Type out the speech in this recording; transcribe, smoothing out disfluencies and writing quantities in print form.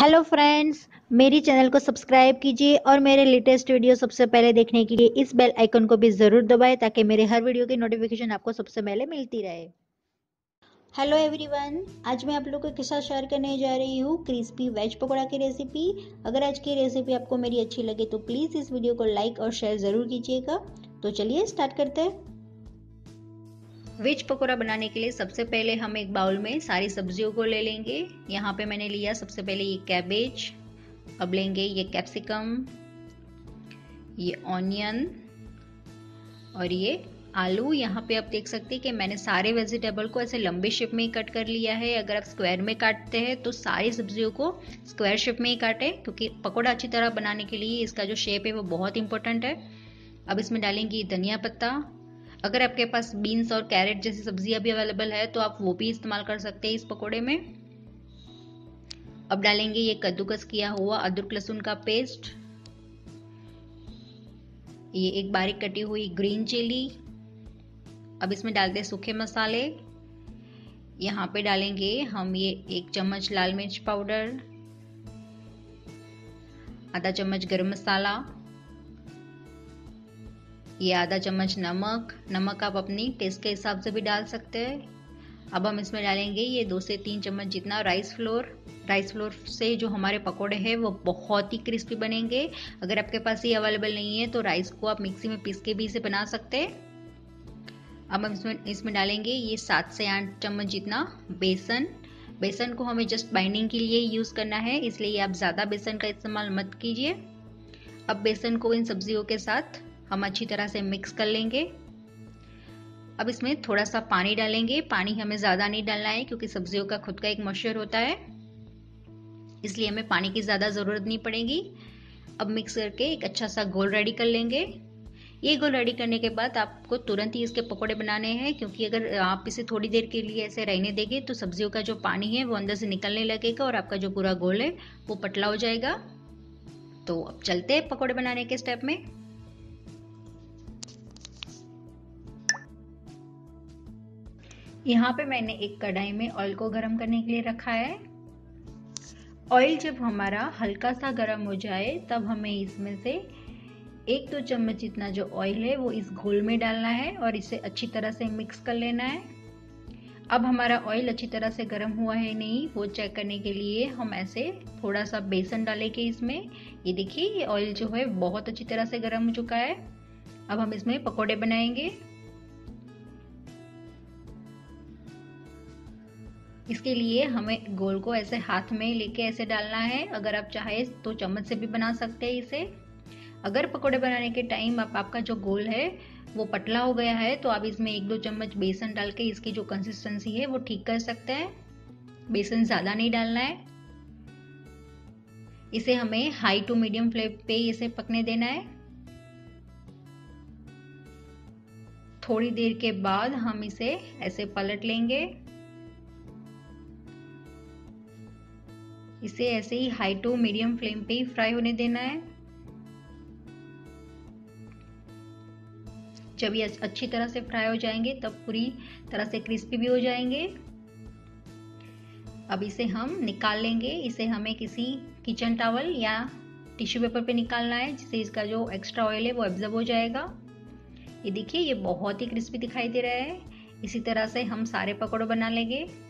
Hello friends, मेरी channel को subscribe कीजिए और मेरे लेटेस्ट वीडियो सबसे पहले देखने के लिए इस बेल आइकन को भी ज़रूर दबाएं ताकि मेरे हर वीडियो की नोटिफिकेशन आपको सबसे पहले मिलती रहे। हेलो एवरीवन, आज मैं आप लोगों के साथ शेयर करने जा रही हूँ क्रिस्पी वेज पकौड़ा की रेसिपी। अगर आज की रेसिपी आपको मेरी अच्छी लगे तो प्लीज़ इस वीडियो को लाइक और शेयर ज़रूर कीजिएगा। तो चलिए स्टार्ट करते हैं। वेज पकौड़ा बनाने के लिए सबसे पहले हम एक बाउल में सारी सब्जियों को ले लेंगे। यहाँ पे मैंने लिया सबसे पहले ये कैबेज, अब लेंगे ये कैप्सिकम, ये ऑनियन और ये आलू। यहाँ पे आप देख सकते हैं कि मैंने सारे वेजिटेबल को ऐसे लंबे शेप में ही कट कर लिया है। अगर आप स्क्वायर में काटते हैं तो सारी सब्जियों को स्क्वायर शेप में ही काटें, क्योंकि पकौड़ा अच्छी तरह बनाने के लिए इसका जो शेप है वो बहुत इंपॉर्टेंट है। अब इसमें डालेंगे धनिया पत्ता। अगर आपके पास बीन्स और कैरेट जैसी सब्जियां भी अवेलेबल है तो आप वो भी इस्तेमाल कर सकते हैं इस पकौड़े में। अब डालेंगे ये कद्दूकस किया हुआ अदरक लहसुन का पेस्ट, ये एक बारीक कटी हुई ग्रीन चिली। अब इसमें डालते हैं सूखे मसाले। यहाँ पे डालेंगे हम ये 1 चम्मच लाल मिर्च पाउडर, आधा चम्मच गरम मसाला, ये आधा चम्मच नमक आप अपनी टेस्ट के हिसाब से भी डाल सकते हैं। अब हम इसमें डालेंगे ये 2 से 3 चम्मच जितना राइस फ्लोर से जो हमारे पकोड़े हैं वो बहुत ही क्रिस्पी बनेंगे। अगर आपके पास ये अवेलेबल नहीं है तो राइस को आप मिक्सी में पीस के भी इसे बना सकते हैं। अब हम इसमें डालेंगे ये 7 से 8 चम्मच जितना बेसन को हमें जस्ट बाइंडिंग के लिए यूज़ करना है, इसलिए आप ज़्यादा बेसन का इस्तेमाल मत कीजिए। अब बेसन को इन सब्जियों के साथ हम अच्छी तरह से मिक्स कर लेंगे। अब इसमें थोड़ा सा पानी डालेंगे। पानी हमें ज़्यादा नहीं डालना है क्योंकि सब्जियों का खुद का एक मॉइस्चर होता है, इसलिए हमें पानी की ज़्यादा ज़रूरत नहीं पड़ेगी। अब मिक्स करके एक अच्छा सा घोल रेडी कर लेंगे। ये घोल रेडी करने के बाद आपको तुरंत ही इसके पकोड़े बनाने हैं, क्योंकि अगर आप इसे थोड़ी देर के लिए ऐसे रहने देंगे तो सब्जियों का जो पानी है वो अंदर से निकलने लगेगा और आपका जो पूरा घोल है वो पतला हो जाएगा। तो अब चलते हैं पकोड़े बनाने के स्टेप में। यहाँ पे मैंने एक कढ़ाई में ऑयल को गर्म करने के लिए रखा है। ऑयल जब हमारा हल्का सा गर्म हो जाए तब हमें इसमें से 1-2 चम्मच जितना जो ऑयल है वो इस घोल में डालना है और इसे अच्छी तरह से मिक्स कर लेना है। अब हमारा ऑयल अच्छी तरह से गर्म हुआ है नहीं वो चेक करने के लिए हम ऐसे थोड़ा सा बेसन डालेंगे इसमें। ये देखिए ये ऑयल जो है बहुत अच्छी तरह से गर्म हो चुका है। अब हम इसमें पकोड़े बनाएंगे। इसके लिए हमें गोल को ऐसे हाथ में लेके ऐसे डालना है। अगर आप चाहे तो चम्मच से भी बना सकते हैं इसे। अगर पकोड़े बनाने के टाइम आपका जो गोल है वो पतला हो गया है तो आप इसमें 1-2 चम्मच बेसन डाल के इसकी जो कंसिस्टेंसी है वो ठीक कर सकते हैं। बेसन ज़्यादा नहीं डालना है। इसे हमें हाई टू मीडियम फ्लेम पे इसे पकने देना है। थोड़ी देर के बाद हम इसे ऐसे पलट लेंगे। इसे ऐसे ही हाई टू मीडियम फ्लेम पे ही फ्राई होने देना है। जब ये अच्छी तरह से फ्राई हो जाएंगे तब पूरी तरह से क्रिस्पी भी हो जाएंगे। अब इसे हम निकाल लेंगे। इसे हमें किसी किचन टॉवल या टिश्यू पेपर पे निकालना है, जिससे इसका जो एक्स्ट्रा ऑयल है वो एब्जॉर्ब हो जाएगा। ये देखिए ये बहुत ही क्रिस्पी दिखाई दे रहा है। इसी तरह से हम सारे पकौड़े बना लेंगे।